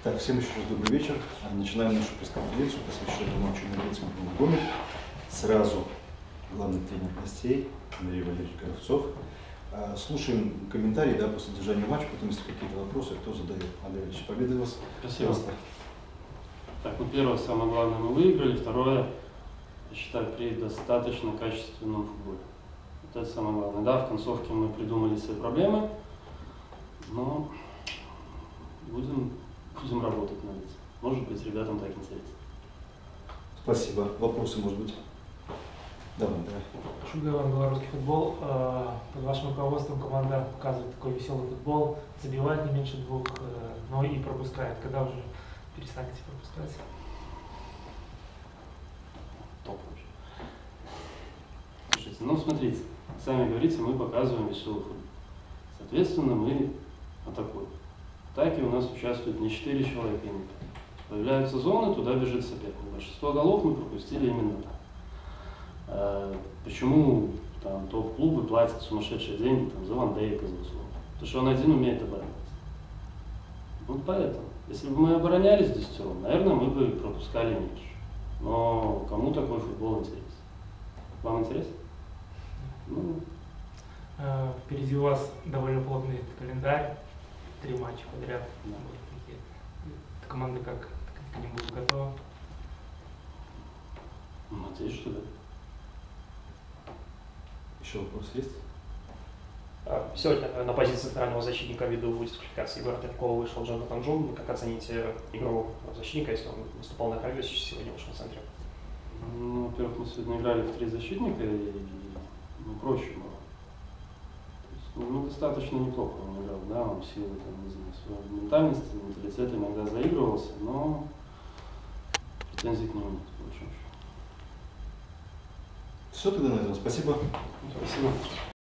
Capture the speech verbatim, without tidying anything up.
Так, всем еще раз добрый вечер. Начинаем нашу пресс-конференцию, посвященную матчу Норильскому клубу. Сразу главный тренер гостей Андрей Валерьевич Горовцов. Слушаем комментарии, да, по содержанию матча, потом, если какие-то вопросы, кто задает. Андрей Валерьевич, победы вас. Спасибо. Просто. Так, ну первое, самое главное, мы выиграли. Второе, я считаю, при достаточно качественном футболе. Вот это самое главное. Да, в концовке мы придумали свои проблемы, но будем, будем работать над этим. Может быть, ребятам так интересно. Спасибо. Вопросы, может быть? Давай, давай. Шугайлов, белорусский футбол. Под вашим руководством команда показывает такой веселый футбол, забивает не меньше двух, но и пропускает. Когда уже перестанете пропускать? Топ вообще. Слушайте, ну смотрите, сами говорите, мы показываем веселый футбол. Соответственно, мы атакуем. В атаке у нас участвует не четыре человека, не пять. Появляются зоны, туда бежит соперник. Большинство голов мы пропустили именно так. Почему там топ-клубы платят сумасшедшие деньги там, за Ван Дейка, за услугу? Потому что он один умеет обороняться. Вот поэтому. Если бы мы оборонялись десятером, наверное, мы бы пропускали меньше. Но кому такой футбол интересен? Вам интересно? Ну. Впереди у вас довольно плотный календарь, три матча подряд. Да. Команда как к ним будет готова? Надеюсь, что да. Еще вопрос есть? Сегодня на позиции центрального защитника ввиду дисквалификации Егора Талькова вышел Джонатан Джун. Как оцените игру защитника, если он выступал на Харькове, сегодня вышел в центре? Ну, во-первых, мы сегодня играли в три защитника, и ну, проще было. То есть, ну, достаточно неплохо он играл, да, он в силу, там, не знаю, своей ментальности, менталитета иногда заигрывался, но претензий к нему нет, по большому счету. Все тогда, наверное. Спасибо. Спасибо.